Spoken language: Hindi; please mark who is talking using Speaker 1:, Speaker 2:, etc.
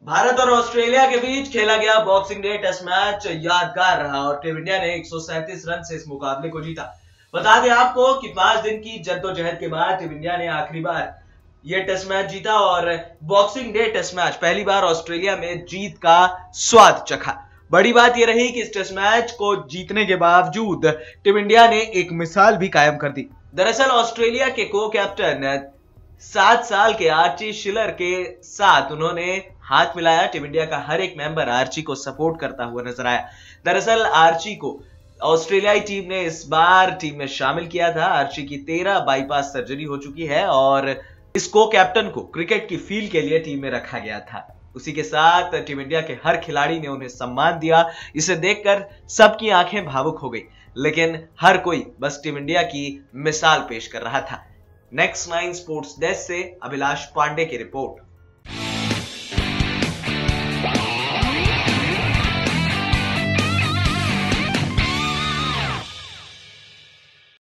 Speaker 1: भारत और ऑस्ट्रेलिया के बीच खेला गया बॉक्सिंग डे टेस्ट मैच यादगार रहा और टीम इंडिया ने 137 रन से इस मुकाबले को जीता। बता दें आपको कि 5 दिन की जद्दोजहद के बाद टीम इंडिया ने आखिरी बार यह टेस्ट मैच जीता और बॉक्सिंग डे टेस्ट मैच पहली बार ऑस्ट्रेलिया में जीत का स्वाद चखा। बड़ी बात यह रही कि इस टेस्ट मैच को जीतने के बावजूद टीम इंडिया ने एक मिसाल भी कायम कर दी। दरअसल ऑस्ट्रेलिया के को कैप्टन 7 साल के आर्ची शिलर के साथ उन्होंने हाथ मिलाया। टीम इंडिया का हर एक मेंबर आर्ची को सपोर्ट करता हुआ नजर आया। दरअसल आर्ची को ऑस्ट्रेलियाई टीम ने इस बार टीम में शामिल किया था। आर्ची की 13 बाईपास सर्जरी हो चुकी है और इस को कैप्टन को क्रिकेट की फील के लिए टीम में रखा गया था। उसी के साथ टीम इंडिया के हर खिलाड़ी ने उन्हें सम्मान दिया। इसे देखकर सबकी आंखें भावुक हो गई, लेकिन हर कोई बस टीम इंडिया की मिसाल पेश कर रहा था। नेक्स्ट 9 स्पोर्ट्स डेस्क से अभिलाष पांडे की रिपोर्ट।